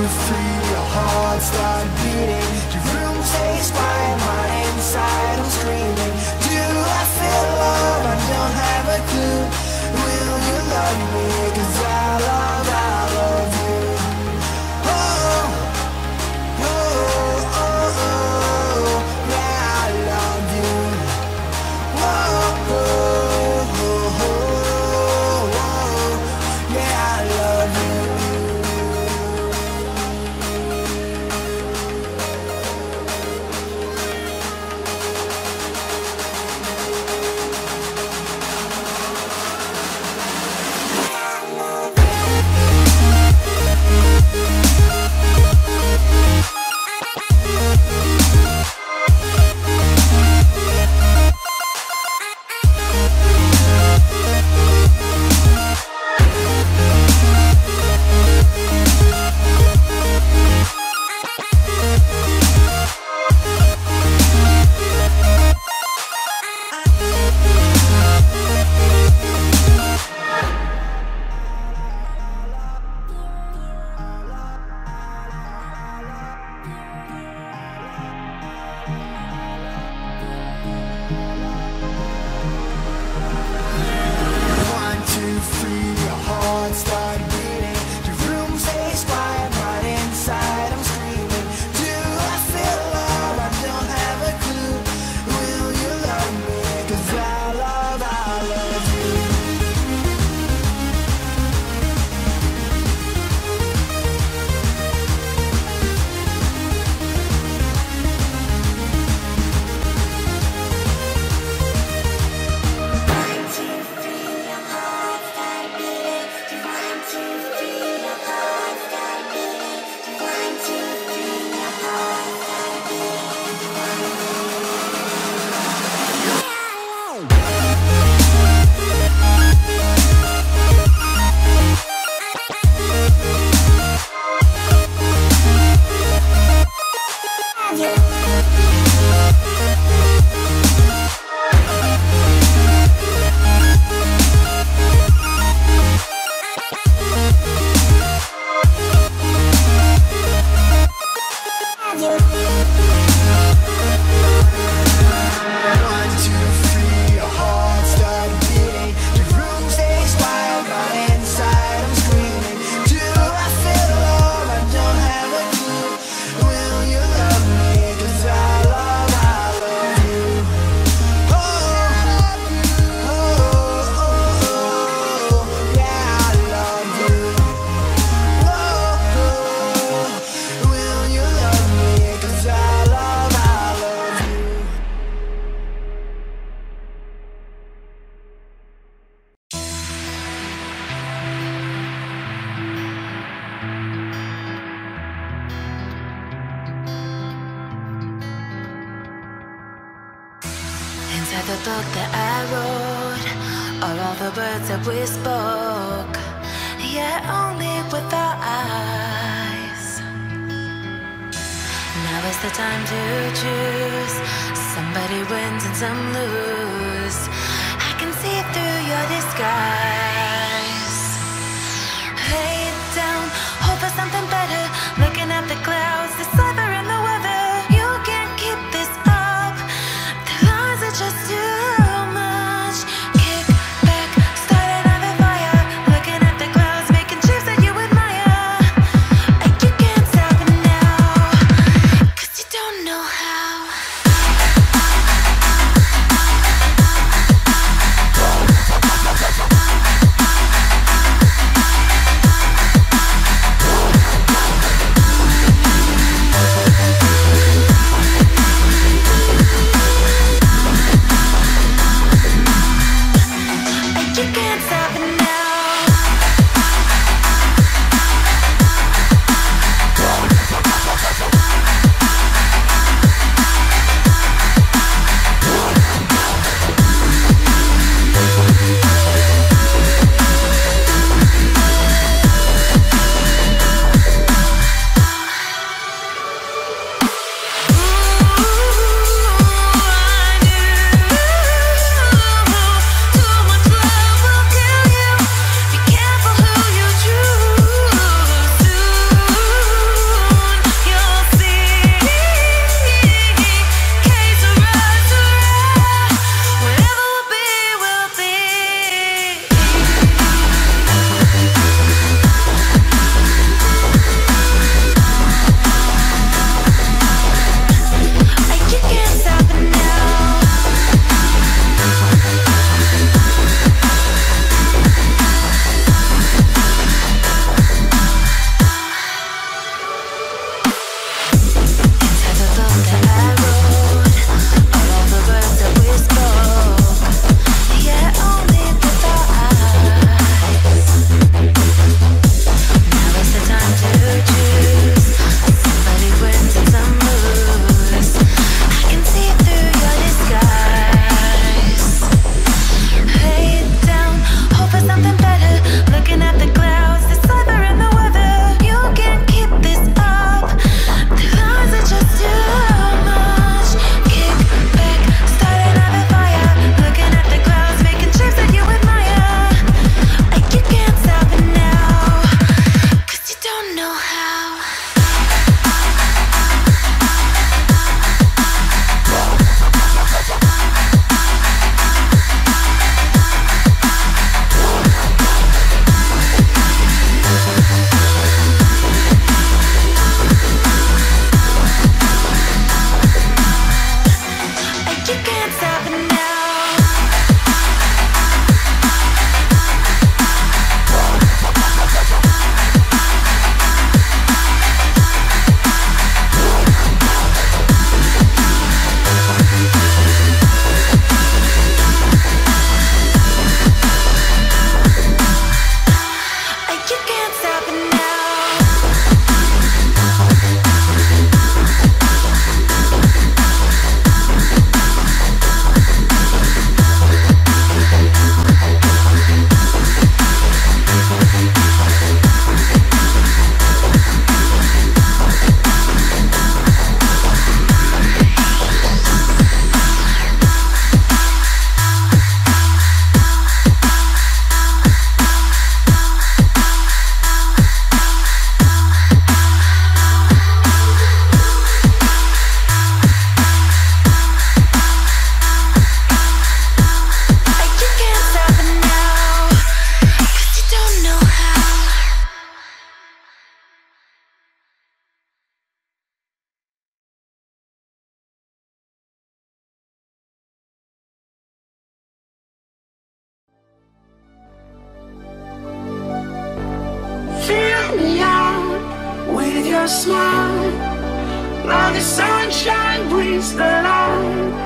free, your heart start beating. Your room stays quiet, my inside I'm screaming. Do I feel love? I don't have a clue. Will you love me? 'Cause I love you. Oh, oh, oh, oh, yeah, I love you. Oh, oh, oh, oh, oh, yeah, I love you. Inside the book that I wrote are all the words that we spoke, yet only with our eyes. Now is the time to choose. Somebody wins and some lose. I can see through your disguise. Lay it down, hope for something better. Looking at the clouds, the sliver in the weather. You can't keep this up. The lies are just too much. Kick back, start another fire. Looking at the clouds, making shapes that you admire. And you can't stop it now, 'cause you don't know how. smile. Now the sunshine brings the light.